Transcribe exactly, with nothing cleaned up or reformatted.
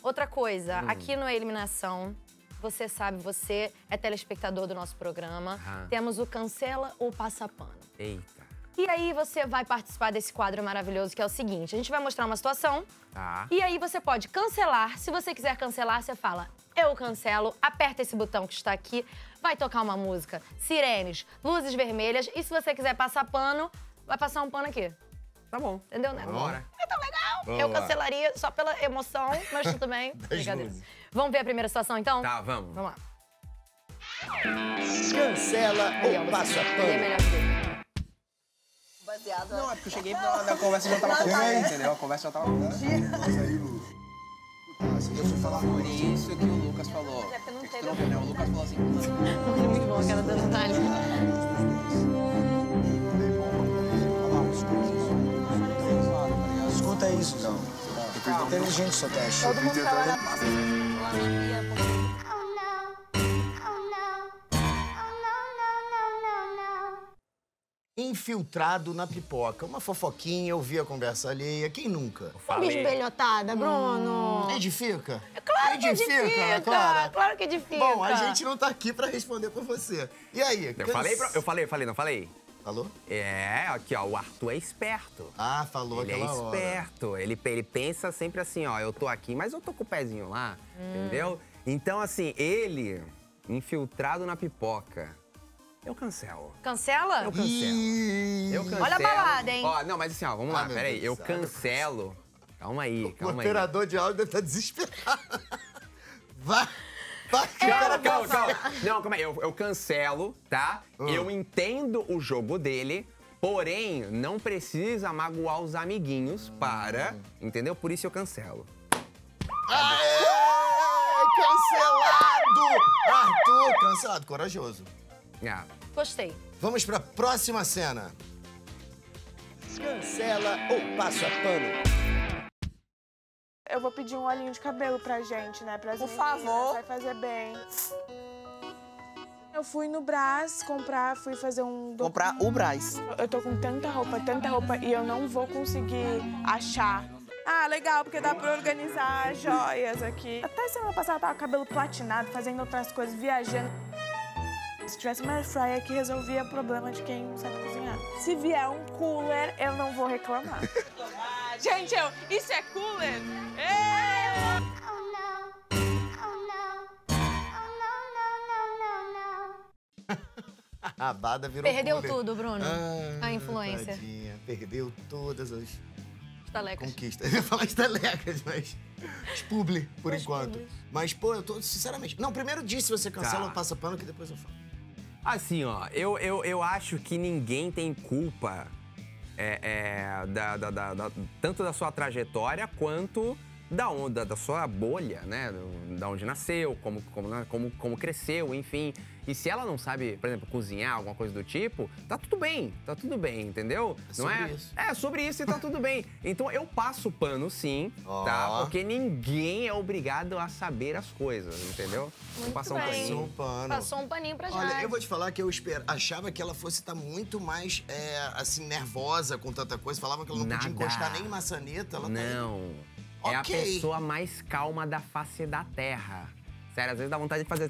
Outra coisa, hum. aqui no Eliminação, você sabe, você é telespectador do nosso programa. Ah. Temos o Cancela ou Passa Pano. Eita. E aí você vai participar desse quadro maravilhoso que é o seguinte, a gente vai mostrar uma situação Tá. e aí você pode cancelar. Se você quiser cancelar, você fala, eu cancelo, aperta esse botão que está aqui, vai tocar uma música, sirenes, luzes vermelhas e se você quiser passar pano, vai passar um pano aqui. Tá bom. Entendeu, né? Bora. É tão legal. Vamos eu lá. cancelaria só pela emoção, mas tudo bem. Brincadeira. luzes. Vamos ver a primeira situação, então? Tá, vamos. Vamos lá. Cancela Aí, ó, ou você- passa ele é pano? melhor que ele. Baseado. Não, é porque eu cheguei na, na conversa já tava rolando, entendeu? A conversa já tava rolando. Mas aí, Lu. Ah, você deixa eu falar com Por isso que o Lucas falou. É porque não É que teve- tu não viu, né? O Lucas falou assim. Muito bom, a cara da Natália. Escuta isso, então. Inteligente seu teste. Todo mundo trabalha. Infiltrado na pipoca. Uma fofoquinha, eu vi a conversa alheia. Quem nunca? Um bisbelhotada, Bruno. Edifica? É claro que edifica, né, Clara? claro que edifica. Bom, a gente não tá aqui pra responder por você. E aí? Eu canse- falei, pra... eu falei, eu falei, não falei? Falou? É, aqui, ó, o Arthur é esperto. Ah, falou Ele é aquela hora. esperto. Ele, ele pensa sempre assim, ó, eu tô aqui, mas eu tô com o pezinho lá, entendeu? Então, assim, ele, infiltrado na pipoca, eu cancelo. Cancela? Eu cancelo. Ih, Eu cancelo. Olha a balada, hein? Ó, não, mas assim, ó, vamos Ah, lá, meu peraí. Deus Eu do céu. cancelo. Calma aí, O calma aí. operador de áudio deve estar desesperado. Vai, vai. que o Calma, cara calma, vai- calma. Não, calma aí. Eu, eu cancelo, tá? Eu entendo o jogo dele, porém, não precisa magoar os amiguinhos para, entendeu? Por isso eu cancelo. Aê! Cancelado! Arthur, cancelado. Corajoso. Ah, Gostei. Vamos pra próxima cena. Cancela ou passa pano? Eu vou pedir um olhinho de cabelo pra gente, né? Pras Por meninas, favor. vai fazer bem. Eu fui no Brás comprar, fui fazer um... do- Comprar o Brás. Eu tô com tanta roupa, tanta roupa, e eu não vou conseguir achar. Ah, legal, porque dá pra organizar as joias aqui. Até semana passada eu tava com o cabelo platinado, fazendo outras coisas, viajando. Se tivesse uma air fryer que resolvia o problema de quem não sabe cozinhar. Se vier um cooler, eu não vou reclamar. Gente, eu... Isso é cooler? É! A Bada virou Perdeu cooler. tudo, Bruno. Ah, A influência. Tadinha. Perdeu todas as Estalecas. conquistas. Eu ia falar estalecas, mas... Os publi, por Os enquanto. publis. Mas, pô, eu tô, sinceramente... Não, primeiro diz se você cancela Tá. ou passa pano, que depois eu falo. assim, ó, eu, eu, eu acho que ninguém tem culpa é, é, da, da, da, da- tanto da sua trajetória quanto da onda, da sua bolha, né? Do- Da onde nasceu, como, como, como, como cresceu, enfim. E se ela não sabe, por exemplo, cozinhar, alguma coisa do tipo, tá tudo bem, tá tudo bem, entendeu? É não sobre é? isso. É sobre isso e tá tudo bem. Então eu passo pano sim, Ó. tá? Porque ninguém é obrigado a saber as coisas, entendeu? Vou passar um bem. paninho. Passou um pano. Passou um paninho pra Olha, Jade. eu vou te falar que eu esper... achava que ela fosse estar muito mais, é, assim, nervosa com tanta coisa. Falava que ela não Nada. podia encostar nem em maçaneta. Ela tá... Não. É a Ok. pessoa mais calma da face da Terra. Sério, às vezes dá vontade de fazer...